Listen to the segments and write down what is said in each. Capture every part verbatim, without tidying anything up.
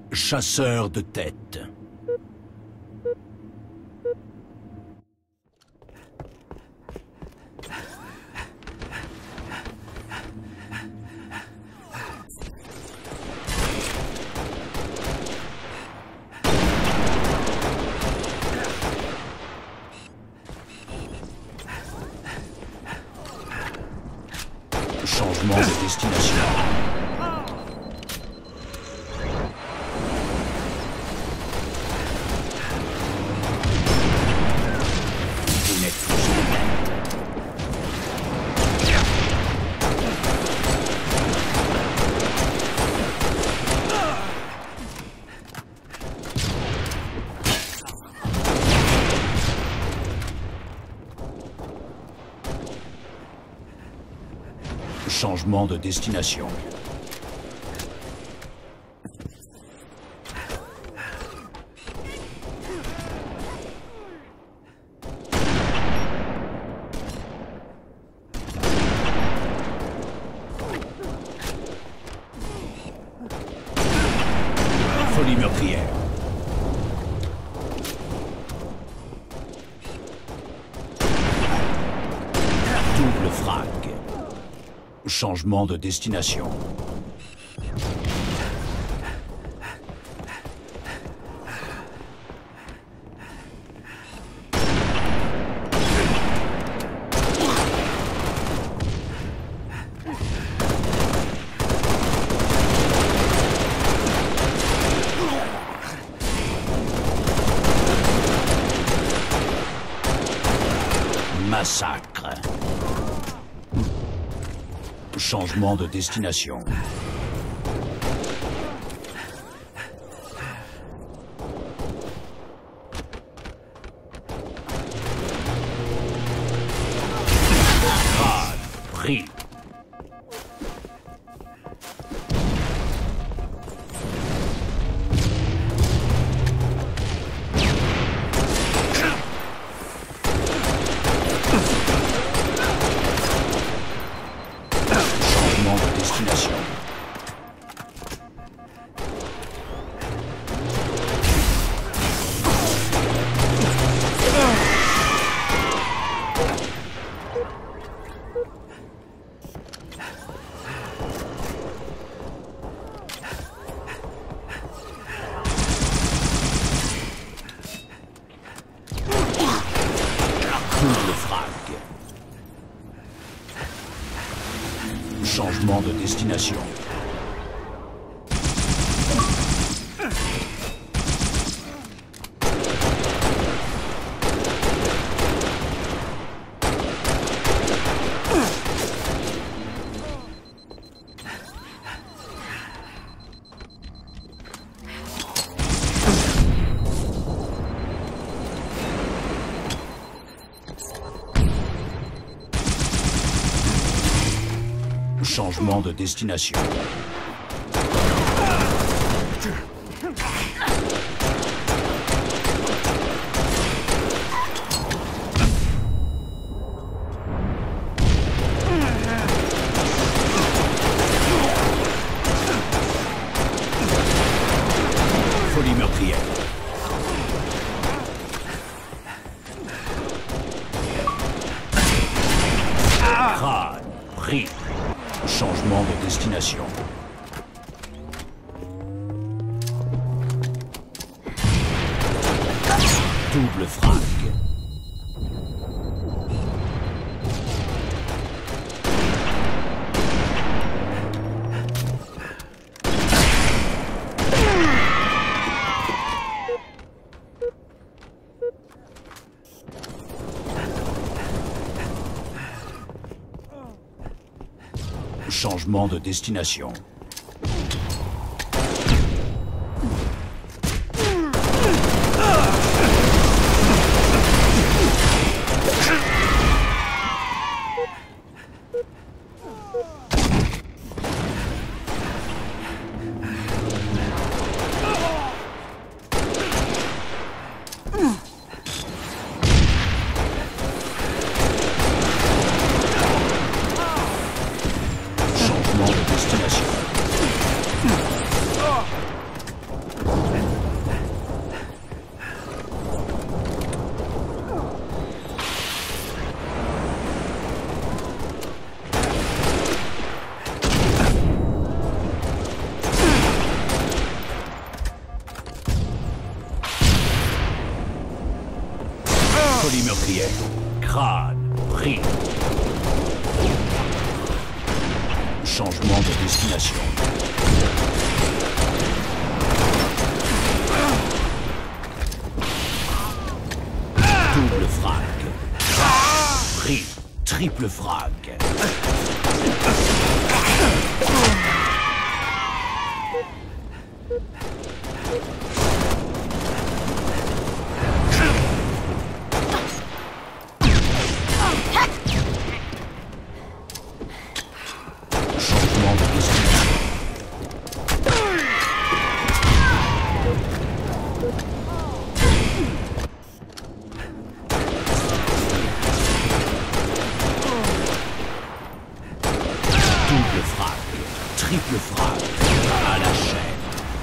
Chasseur de tête. Changement de destination. Vous n'êtes plus sur le net. Changement de destination. Folie meurtrière. Double frag. Changement de destination. Massacre. Changement de destination. Ah, pris. Destination. Double frag. Changement de destination. Changement de destination. Folie meurtrière. Crâne pris. Changement de destination. Double frag. Changement de destination. Changement de destination. meurtrière. Crâne pris. Changement de destination. Double frag. Pris. Triple frag. Changement de destination. Double frag, triple frag, à la chaîne.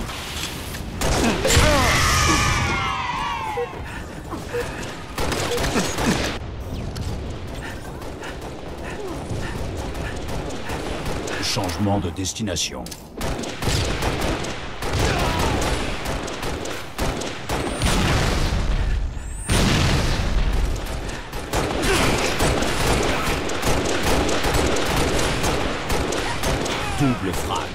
Changement de destination. Double frag.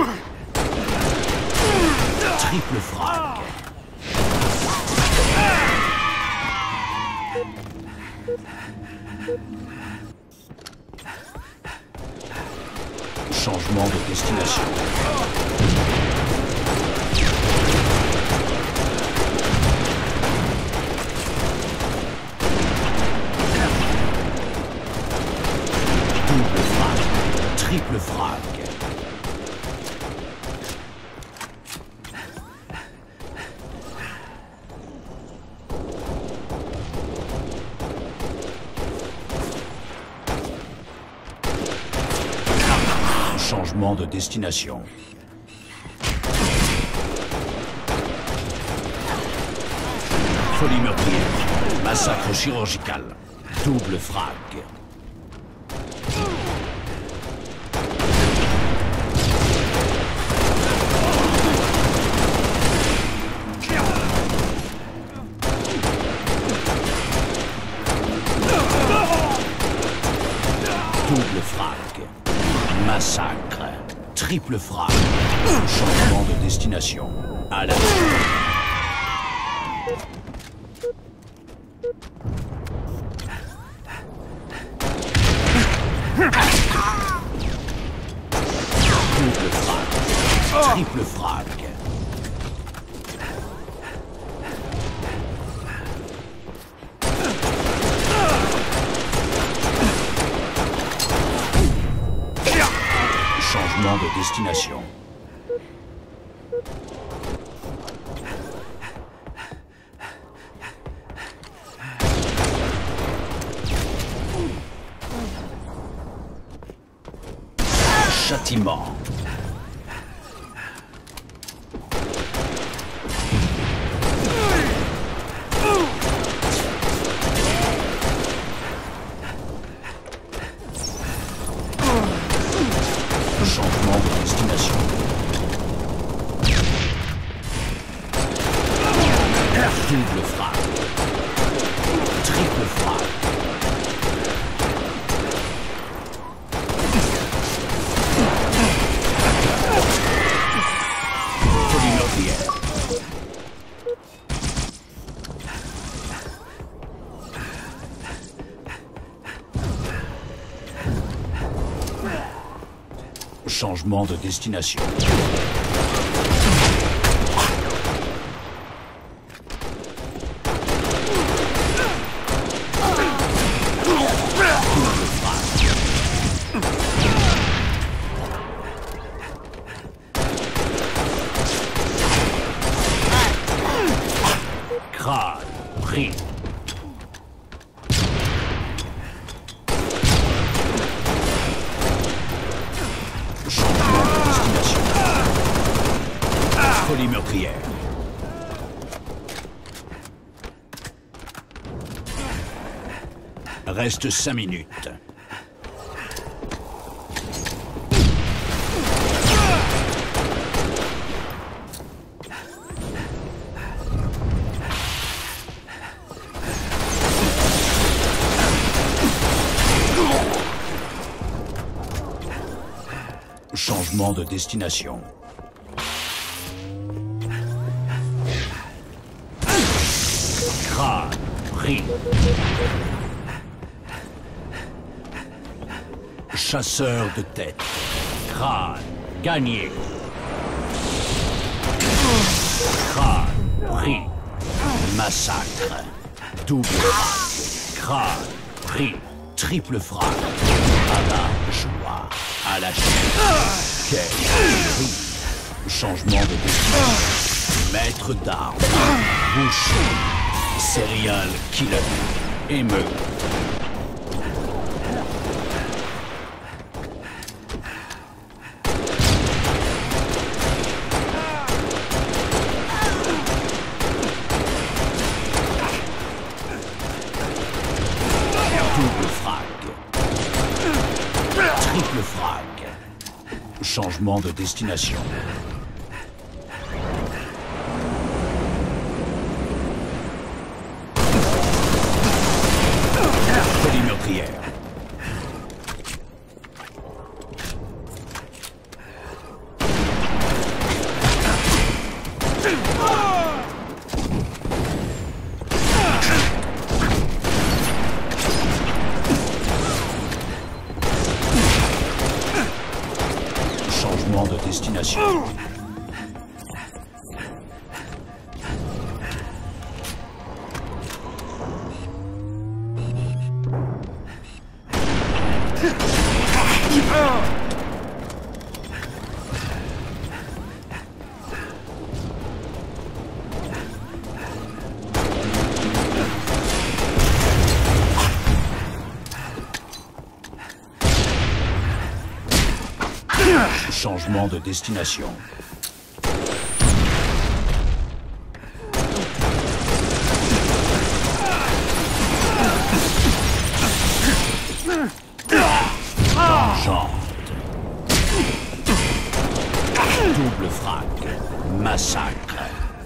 Triple frag. Changement de destination. Double frag. Triple frag. Changement de destination. Folie meurtrière. Massacre chirurgical. Double frag. Double frag. Massacre. Triple frag. Changement de destination. À la double frag. Triple frag. Changement de destination. Châtiment. Changement de destination. Double frag. Triple frag. Folie meurtrière. Changement de destination. Crâne pris. Changement de destination. Folie meurtrière. Reste cinq minutes. Changement de destination. Crâne, pris. Chasseur de tête. Crâne, gagné. Crâne, pris. Massacre. Double frappe. Crâne, pris. Triple frappe. À la joie. À la chaîne. Quel prix. Changement de destination. Maître d'armes. Boucher. Serial killer. Émeute. Double frag. Triple frag. Changement de destination. Folie meurtrière. Changement de destination. Changement de destination. Tangente. Double frappe. Massacre.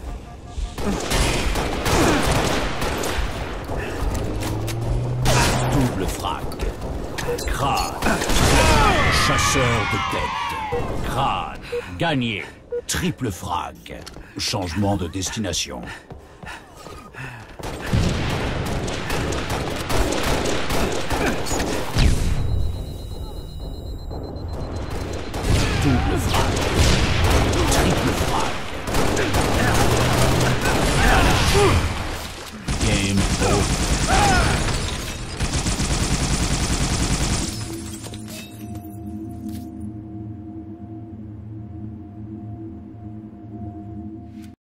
Double frappe. Crâne. Chasseur de tête. Crâne. Gagné. Triple frag. Changement de destination. Double frag. Triple frag.